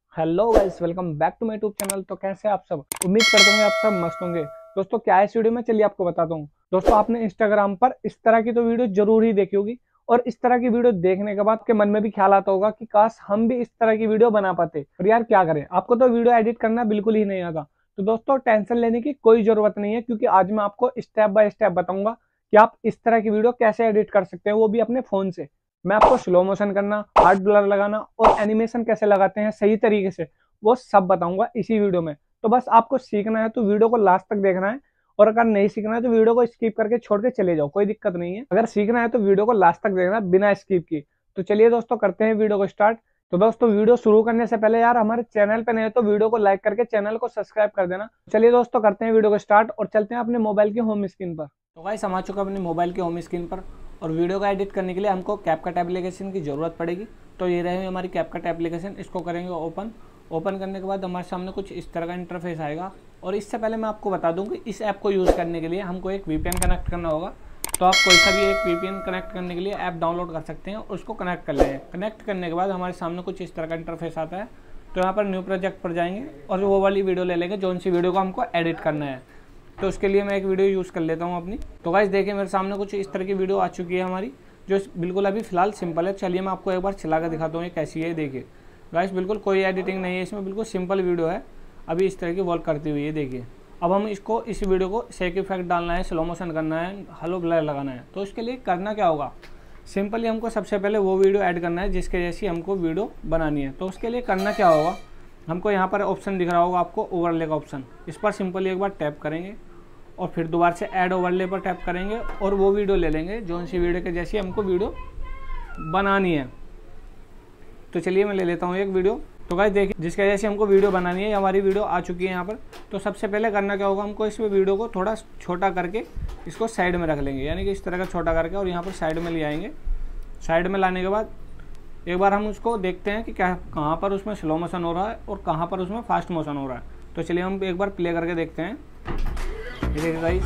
Hello guys, welcome back to my YouTube channel. तो कैसे हैं आप सब? उम्मीद करता हूँ आप सब मस्त होंगे। दोस्तों, क्या है इस वीडियो में, चलिए आपको बताता हूँ। दोस्तों, आपने इंस्टाग्राम पर इस तरह की तो वीडियो जरूर ही देखी होगी, और इस तरह की वीडियो देखने के बाद आपके मन में भी ख्याल आता होगा कि काश हम भी इस तरह की वीडियो बना पाते। और यार क्या करें, आपको तो वीडियो एडिट करना बिल्कुल ही नहीं आता। तो दोस्तों, टेंशन लेने की कोई जरूरत नहीं है, क्योंकि आज मैं आपको स्टेप बाय स्टेप बताऊंगा कि आप इस तरह की वीडियो कैसे एडिट कर सकते हैं, वो भी अपने फोन से। मैं आपको स्लो मोशन करना, हार्ड ब्लर लगाना और एनिमेशन कैसे लगाते हैं सही तरीके से, वो सब बताऊंगा इसी वीडियो में। तो बस आपको सीखना है तो वीडियो को लास्ट तक देखना है, और अगर नहीं सीखना है तो वीडियो को स्किप करके छोड़ के चले जाओ, कोई दिक्कत नहीं है। अगर सीखना है तो वीडियो को लास्ट तक देखना बिना स्किप की। तो चलिए दोस्तों, करते हैं वीडियो को स्टार्ट। तो दोस्तों, वीडियो शुरू करने से पहले यार हमारे चैनल पे नए हो तो वीडियो को लाइक करके चैनल को सब्सक्राइब कर देना। चलिए दोस्तों, करते हैं वीडियो को स्टार्ट और चलते हैं अपने मोबाइल की होम स्क्रीन पर। तो गाइस, हम आ चुका अपने मोबाइल की होम स्क्रीन पर, और वीडियो का एडिट करने के लिए हमको कैपकट एप्लीकेशन की ज़रूरत पड़ेगी। तो ये रहे हमारी कैपकट एप्लीकेशन, इसको करेंगे ओपन करने के बाद हमारे सामने कुछ इस तरह का इंटरफेस आएगा। और इससे पहले मैं आपको बता दूं कि इस ऐप को यूज़ करने के लिए हमको एक VPN कनेक्ट करना होगा। तो आप कोई सा भी एक VPN कनेक्ट करने के लिए ऐप डाउनलोड कर सकते हैं और उसको कनेक्ट कर लेंगे। कनेक्ट करने के बाद हमारे सामने कुछ इस तरह का इंटरफेस आता है। तो यहाँ पर न्यू प्रोजेक्ट पर जाएंगे और वो वाली वीडियो ले लेंगे जो सी वीडियो को हमको एडिट करना है। तो उसके लिए मैं एक वीडियो यूज़ कर लेता हूँ अपनी। तो गाइस देखिए, मेरे सामने कुछ इस तरह की वीडियो आ चुकी है हमारी, जो बिल्कुल अभी फिलहाल सिंपल है। चलिए मैं आपको एक बार चला कर दिखाता हूँ ये कैसी है। देखिए गाइस, बिल्कुल कोई एडिटिंग नहीं है इसमें, बिल्कुल सिंपल वीडियो है। अभी इस तरह की वर्क करती हुई है, देखिए। अब हम इस वीडियो को शेक इफेक्ट डालना है, स्लो मोशन करना है, हेलो ब्लर लगाना है। तो इसके लिए करना क्या होगा, सिंपली हमको सबसे पहले वो वीडियो ऐड करना है जिसके जैसी हमको वीडियो बनानी है। तो उसके लिए करना क्या होगा, हमको यहाँ पर ऑप्शन दिख रहा होगा आपको, ओवरले का ऑप्शन। इस पर सिंपली एक बार टैप करेंगे और फिर दोबारा से ऐड ओवरले पर टैप करेंगे और वो वीडियो ले लेंगे जो सी वीडियो के जैसी हमको वीडियो बनानी है। तो चलिए मैं ले लेता हूँ एक वीडियो। तो गाइस देखिए, जिसके वजह से हमको वीडियो बनानी है, हमारी वीडियो आ चुकी है यहाँ पर। तो सबसे पहले करना क्या होगा, हमको इस वीडियो को थोड़ा छोटा करके इसको साइड में रख लेंगे, यानी कि इस तरह का छोटा करके, और यहाँ पर साइड में ले आएंगे। साइड में लाने के बाद एक बार हम उसको देखते हैं कि क्या कहाँ पर उसमें स्लो मोशन हो रहा है और कहाँ पर उसमें फास्ट मोशन हो रहा है। तो चलिए हम एक बार प्ले करके देखते हैं। ये देखिए गाइस,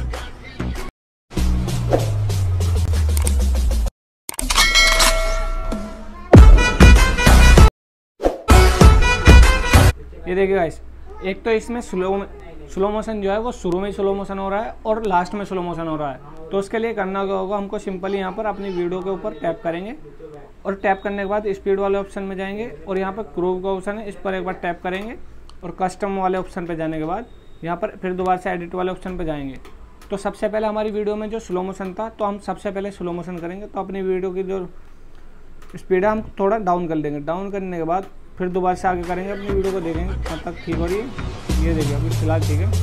ये देखिए गाइस, एक तो इसमें स्लो मोशन जो है वो शुरू में स्लो मोशन हो रहा है और लास्ट में स्लो मोशन हो रहा है। तो उसके लिए करना क्या होगा, हमको सिंपली यहाँ पर अपनी वीडियो के ऊपर टैप करेंगे और टैप करने के बाद स्पीड वाले ऑप्शन में जाएंगे और यहाँ पर क्रॉप का ऑप्शन है, इस पर एक बार टैप करेंगे और कस्टम वाले ऑप्शन पर जाने के बाद यहाँ पर फिर दोबारा से एडिट वाले ऑप्शन पर जाएंगे। तो सबसे पहले हमारी वीडियो में जो स्लो मोशन था, तो हम सबसे पहले स्लो मोशन करेंगे। तो अपनी वीडियो की जो स्पीड है हम थोड़ा डाउन कर देंगे। डाउन करने के बाद फिर दोबारा से आगे करेंगे, अपनी वीडियो को देखेंगे कब तक ठीक हो रही है। ये देखिए अभी फिलहाल ठीक है।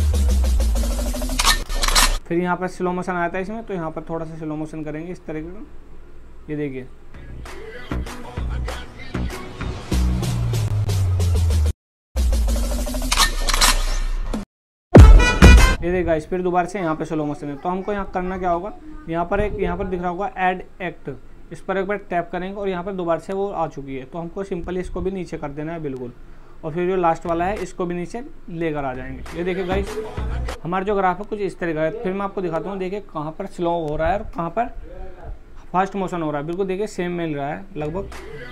फिर यहाँ पर स्लो मोशन आता है इसमें, तो यहाँ पर थोड़ा सा स्लो मोशन करेंगे इस तरीके का। ये देखिए, ये देखिए गाइस, फिर दोबारा से यहाँ पे स्लो मोशन है। तो हमको यहाँ करना क्या होगा, यहाँ पर दिख रहा होगा ऐड एक्ट, इस पर एक बार टैप करेंगे और यहाँ पर दोबारा से वो आ चुकी है। तो हमको सिंपली इसको भी नीचे कर देना है बिल्कुल, और फिर जो लास्ट वाला है इसको भी नीचे लेकर आ जाएंगे। ये देखिए गाइस, हमारा जो ग्राफ है कुछ इस तरह का है। फिर मैं आपको दिखाता हूँ, देखिए कहाँ पर स्लो हो रहा है और कहाँ पर फास्ट मोशन हो रहा है। बिल्कुल देखिए सेम मिल रहा है लगभग।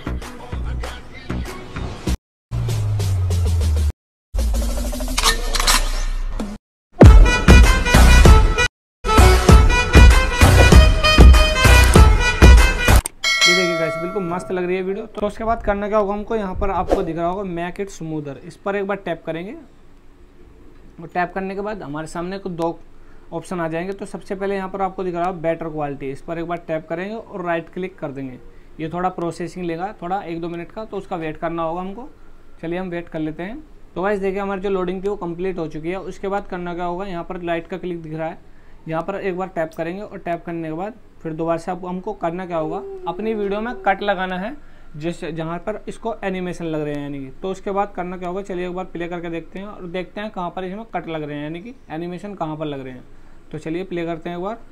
बिल्कुल मस्त लग रही है वीडियो। तो उसके बाद करना क्या होगा, हमको यहाँ पर आपको दिख रहा होगा मेक इट स्मूदर, इस पर एक बार टैप करेंगे और टैप करने के बाद हमारे सामने कुछ दो ऑप्शन आ जाएंगे। तो सबसे पहले यहाँ पर आपको दिख रहा है बेटर क्वालिटी, इस पर एक बार टैप करेंगे और राइट क्लिक कर देंगे। ये थोड़ा प्रोसेसिंग लेगा, थोड़ा 1-2 मिनट का, तो उसका वेट करना होगा हमको। चलिए हम वेट कर लेते हैं। तो गाइस देखिए, हमारी जो लोडिंग थी वो कंप्लीट हो चुकी है। उसके बाद करना क्या होगा, यहाँ पर लाइट का क्लिक दिख रहा है, यहाँ पर एक बार टैप करेंगे और टैप करने के बाद फिर दोबारा से हमको करना क्या होगा, अपनी वीडियो में कट लगाना है जहाँ पर इसको एनिमेशन लग रहे हैं, यानी कि। तो उसके बाद करना क्या होगा, चलिए एक बार प्ले करके देखते हैं और देखते हैं कहाँ पर इसमें कट लग रहे हैं, यानी कि एनिमेशन कहाँ पर लग रहे हैं। तो चलिए प्ले करते हैं एक बार।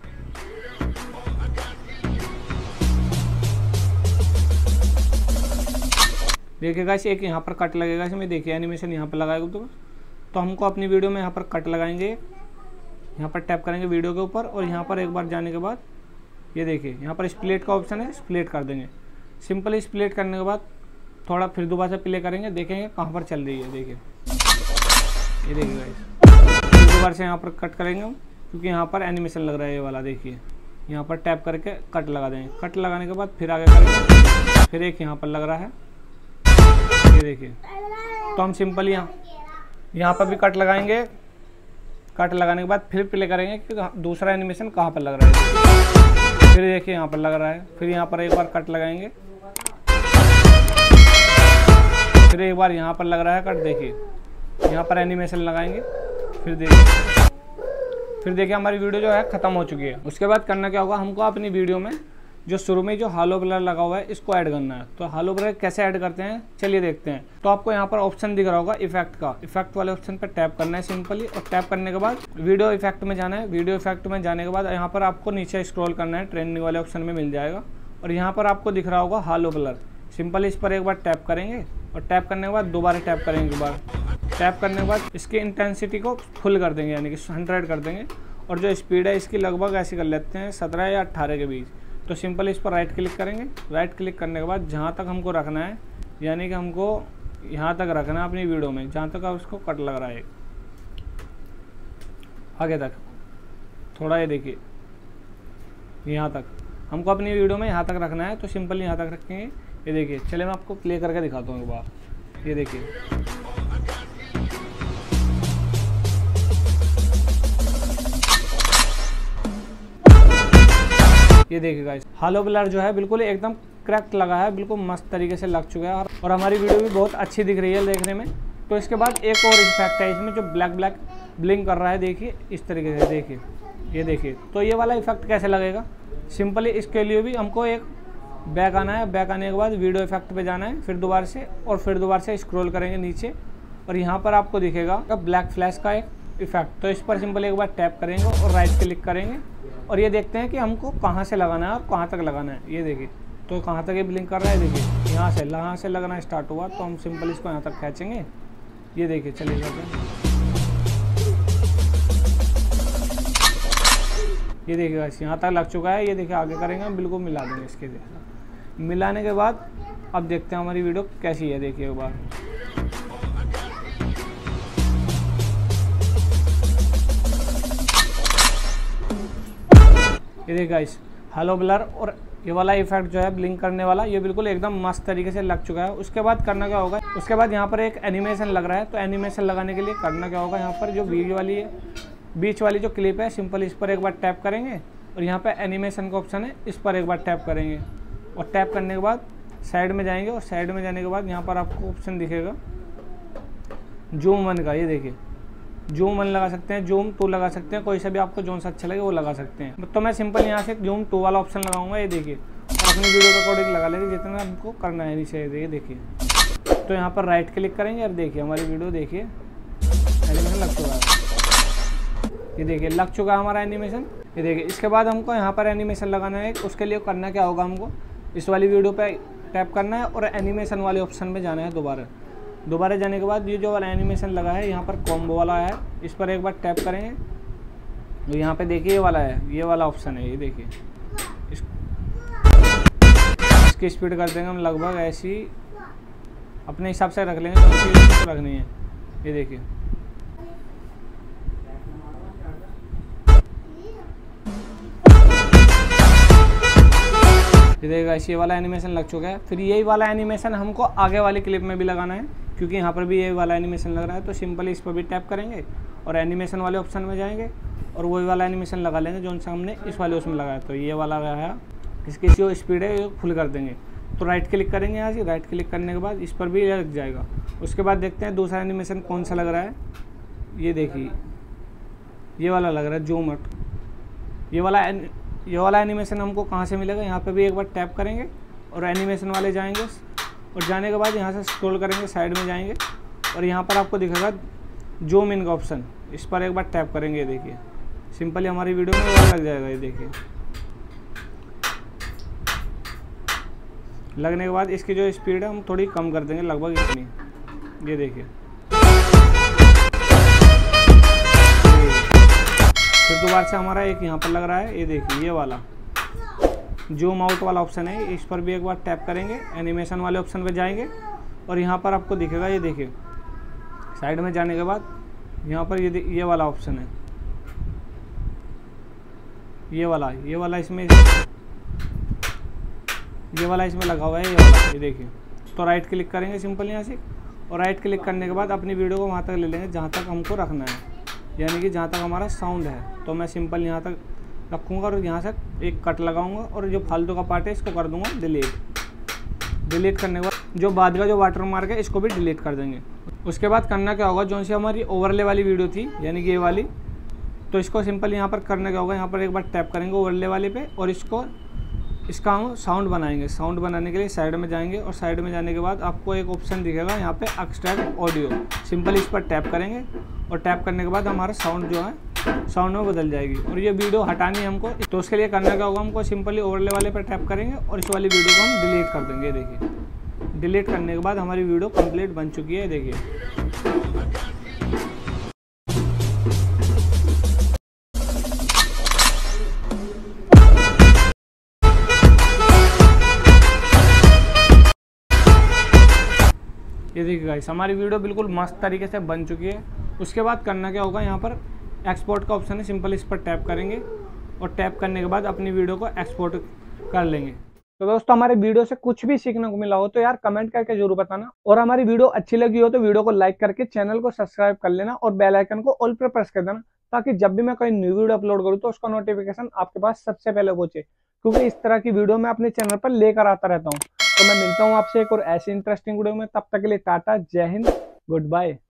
देखिए गाइस, एक यहाँ पर कट लगेगा इसमें, देखिए एनिमेशन यहाँ पर लगाएगा। तो हमको अपनी वीडियो में यहाँ पर कट लगाएंगे, यहाँ पर टैप करेंगे वीडियो के ऊपर और यहाँ पर एक बार जाने के बाद ये देखिए यहाँ पर स्प्लिट का ऑप्शन है, स्प्लिट कर देंगे। सिंपली स्प्लिट करने के बाद थोड़ा फिर दोबारा से प्ले करेंगे, देखेंगे कहाँ पर चल रही है। देखिए ये देखिए गाइस, फिर दोबारा से यहाँ पर कट करेंगे हम, क्योंकि यहाँ पर एनिमेशन लग रहा है ये वाला। देखिए यहाँ पर टैप करके कट लगा देंगे, कट लगाने के बाद फिर आगे करेंगे, फिर एक यहाँ पर लग रहा है, ये देखिए। तो हम सिंपल यहाँ पर भी कट लगाएंगे, कट लगाने के बाद फिर प्ले करेंगे कि दूसरा एनिमेशन कहाँ पर लग रहा है। फिर देखिए यहाँ पर लग रहा है, फिर यहाँ पर एक बार कट लगाएंगे, फिर एक बार यहाँ पर लग रहा है कट। देखिए यहाँ पर एनिमेशन लगाएंगे, फिर देखिए हमारी वीडियो जो है ख़त्म हो चुकी है। उसके बाद करना क्या होगा, हमको अपनी वीडियो में जो शुरू में जो हालो ब्लर लगा हुआ है इसको ऐड करना है। तो हालो ब्लर कैसे ऐड करते हैं चलिए देखते हैं। तो आपको यहाँ पर ऑप्शन दिख रहा होगा इफेक्ट का, इफेक्ट वाले ऑप्शन पर टैप करना है सिंपली, और टैप करने के बाद वीडियो इफेक्ट में जाना है। वीडियो इफेक्ट में जाने के बाद यहाँ पर आपको नीचे स्क्रॉल करना है, ट्रेंडिंग वाले ऑप्शन में मिल जाएगा, और यहाँ पर आपको दिख रहा होगा हालो ब्लर। सिंपली इस पर एक बार टैप करेंगे, और टैप करने के बाद दोबारा टैप करेंगे। एक बार टैप करने के बाद इसकी इंटेंसिटी को फुल कर देंगे, यानी कि 100 कर देंगे, और जो स्पीड है इसकी लगभग ऐसी कर लेते हैं 17 या 18 के बीच। तो सिंपल इस पर राइट क्लिक करेंगे, राइट क्लिक करने के बाद जहाँ तक हमको रखना है, यानी कि हमको यहाँ तक रखना है अपनी वीडियो में, जहाँ तक उसको कट लग रहा है आगे तक, थोड़ा ये देखिए यहाँ तक हमको अपनी वीडियो में यहाँ तक रखना है। तो सिंपल यहाँ तक रखेंगे, ये देखिए। चलिए मैं आपको प्ले करके दिखाता हूँ एक बार, ये देखिए। ये देखिए गाइस, हालो ब्लर जो है बिल्कुल एकदम करेक्ट लगा है, बिल्कुल मस्त तरीके से लग चुका है, और हमारी वीडियो भी बहुत अच्छी दिख रही है देखने में। तो इसके बाद एक और इफेक्ट है इसमें जो ब्लैक ब्लैक ब्लिंक कर रहा है, देखिए इस तरीके से। देखिए ये देखिए, तो ये वाला इफेक्ट कैसे लगेगा, सिंपली इसके लिए भी हमको एक बैक आना है। बैक आने के बाद वीडियो इफेक्ट पे जाना है, फिर दोबारा से, और फिर दोबारा से स्क्रॉल करेंगे नीचे, और यहाँ पर आपको दिखेगा ब्लैक फ्लैश का एक इफेक्ट। तो इस पर सिंपल एक बार टैप करेंगे और राइट क्लिक करेंगे, और ये देखते हैं कि हमको कहाँ से लगाना है और कहाँ तक लगाना है। ये देखिए, तो कहाँ तक ये ब्लिंक कर रहा है, देखिए यहाँ से लगना स्टार्ट हुआ, तो हम सिंपल इसको यहाँ तक खींचेंगे। ये देखिए, चलिए ये देखिए गाइस, यहाँ तक लग चुका है। ये देखिए आगे करेंगे हम, बिल्कुल मिला देंगे इसके। मिलाने के बाद अब देखते हैं हमारी वीडियो कैसी है। देखिए एक बार, ये देखिए गाइस, हालो ब्लर और ये वाला इफेक्ट जो है ब्लिंक करने वाला, ये बिल्कुल एकदम मस्त तरीके से लग चुका है। उसके बाद करना क्या होगा, उसके बाद यहाँ पर एक एनिमेशन लग रहा है, तो एनिमेशन लगाने के लिए करना क्या होगा, यहाँ पर जो वीडियो वाली है, बीच वाली जो क्लिप है, सिंपल इस पर एक बार टैप करेंगे, और यहाँ पर एनिमेशन का ऑप्शन है, इस पर एक बार टैप करेंगे, और टैप करने के बाद साइड में जाएंगे, और साइड में जाने के बाद यहाँ पर आपको ऑप्शन दिखेगा जूम 1 का। ये देखिए, जूम 1 लगा सकते हैं, जूम 2 लगा सकते हैं, कोई सा भी आपको जो सा अच्छा लगे वो लगा सकते हैं। तो मैं सिंपल यहाँ से जूम 2 वाला ऑप्शन लगाऊंगा। ये देखिए, और अपनी वीडियो के अकॉर्डिंग लगा लेंगे जितना हमको करना है नीचे। ये देखिए, तो यहाँ पर राइट क्लिक करेंगे, और देखिए हमारी वीडियो देखिए एनिमेशन लग चुका है। ये देखिए लग चुका है हमारा एनिमेशन। ये देखिए, इसके बाद हमको यहाँ पर एनिमेशन लगाना है। उसके लिए करना क्या होगा, हमको इस वाली वीडियो पे टैप करना है, और एनिमेशन वाले ऑप्शन में जाना है। दोबारा जाने के बाद ये जो वाला एनिमेशन लगा है, यहाँ पर कॉम्बो वाला है, इस पर एक बार टैप करेंगे, तो यहाँ पे देखिए ये वाला है, ये वाला ऑप्शन है। ये देखिए, इसकी स्पीड कर देंगे हम लगभग ऐसी, अपने हिसाब से रख लेंगे, तो रखनी है। ये देखिए, ये देखिएगा, ये वाला एनिमेशन लग चुका है। फिर यही वाला एनिमेशन हमको आगे वाली क्लिप में भी लगाना है, क्योंकि यहाँ पर भी ये वाला एनिमेशन लग रहा है। तो सिंपली इस पर भी टैप करेंगे, और एनिमेशन वाले ऑप्शन में जाएंगे, और वही वाला एनिमेशन लगा लेंगे जो हमने इस वाले उसमें लगाया। तो ये वाला है, इसकी जो स्पीड है ये फुल कर देंगे। तो राइट क्लिक करेंगे यहाँ से, राइट क्लिक करने के बाद इस पर भी लग जाएगा। उसके बाद देखते हैं दूसरा एनिमेशन कौन सा लग रहा है। ये देखिए, ये वाला लग रहा है जूम 8। ये वाला एनिमेशन हमको कहाँ से मिलेगा, यहाँ पे भी एक बार टैप करेंगे, और एनिमेशन वाले जाएंगे, और जाने के बाद यहाँ से स्क्रॉल करेंगे, साइड में जाएंगे, और यहाँ पर आपको दिखेगा जूम इन का ऑप्शन, इस पर एक बार टैप करेंगे। देखिए, सिंपली हमारी वीडियो में वो लग जाएगा। ये देखिए, लगने के बाद इसकी जो स्पीड है हम थोड़ी कम कर देंगे, लगभग इतनी। ये देखिए, फिर दोबारा से हमारा एक यहाँ पर लग रहा है। ये देखिए, ये वाला जूम आउट वाला ऑप्शन है, इस पर भी एक बार टैप करेंगे, एनिमेशन वाले ऑप्शन पे जाएंगे, और यहाँ पर आपको दिखेगा, ये देखिए साइड में जाने के बाद यहाँ पर ये वाला ऑप्शन है, ये वाला इसमें लगा हुआ है, ये देखिए। तो राइट क्लिक करेंगे सिंपल यहाँ से, और राइट क्लिक करने के बाद अपनी वीडियो को वहाँ तक ले लेंगे जहाँ तक हमको रखना है, यानी कि जहाँ तक हमारा साउंड है। तो मैं सिंपल यहाँ तक रखूँगा और यहाँ से एक कट लगाऊंगा और जो फालतू का पार्ट है इसको कर दूंगा डिलीट करने के बाद जो बाद का जो वाटर मार्क है इसको भी डिलीट कर देंगे। उसके बाद करना क्या होगा, जो सी हमारी ओवरले वाली वीडियो थी यानी कि ये वाली, तो इसको सिंपल यहाँ पर करना क्या होगा, यहाँ पर एक बार टैप करेंगे ओवरले वाले पे और इसका हम साउंड बनाएंगे। साउंड बनाने के लिए साइड में जाएंगे और साइड में जाने के बाद आपको एक ऑप्शन दिखेगा यहाँ पे एक्सट्रैक्ट ऑडियो, सिंपल इस पर टैप करेंगे और टैप करने के बाद हमारा साउंड जो है साउंड में बदल जाएगी। और ये वीडियो हटानी है हमको, तो उसके लिए करना क्या होगा, हमको सिंपली ओवरले वाले पर टैप करेंगे और इस वाली वीडियो को हम डिलीट कर देंगे। देखिए डिलीट करने के बाद हमारी वीडियो कंप्लीट बन चुकी है। देखिए ये देखिए गाइस, हमारी वीडियो बिल्कुल मस्त तरीके से बन चुकी है। उसके बाद करना क्या होगा, यहाँ पर एक्सपोर्ट का ऑप्शन है, सिंपल इस पर टैप करेंगे और टैप करने के बाद अपनी वीडियो को एक्सपोर्ट कर लेंगे। तो दोस्तों हमारे वीडियो से कुछ भी सीखने को मिला हो तो यार कमेंट करके जरूर बताना, और हमारी वीडियो अच्छी लगी हो तो वीडियो को लाइक करके चैनल को सब्सक्राइब कर लेना और बेल आइकन को ऑल पर प्रेस कर देना, ताकि जब भी मैं कोई न्यू वीडियो अपलोड करूँ तो उसका नोटिफिकेशन आपके पास सबसे पहले पहुंचे, क्योंकि इस तरह की वीडियो मैं अपने चैनल पर लेकर आता रहता हूँ। तो मैं मिलता हूँ आपसे एक और ऐसी इंटरेस्टिंग वीडियो में, तब तक के लिए टाटा, जय हिंद, गुड बाय।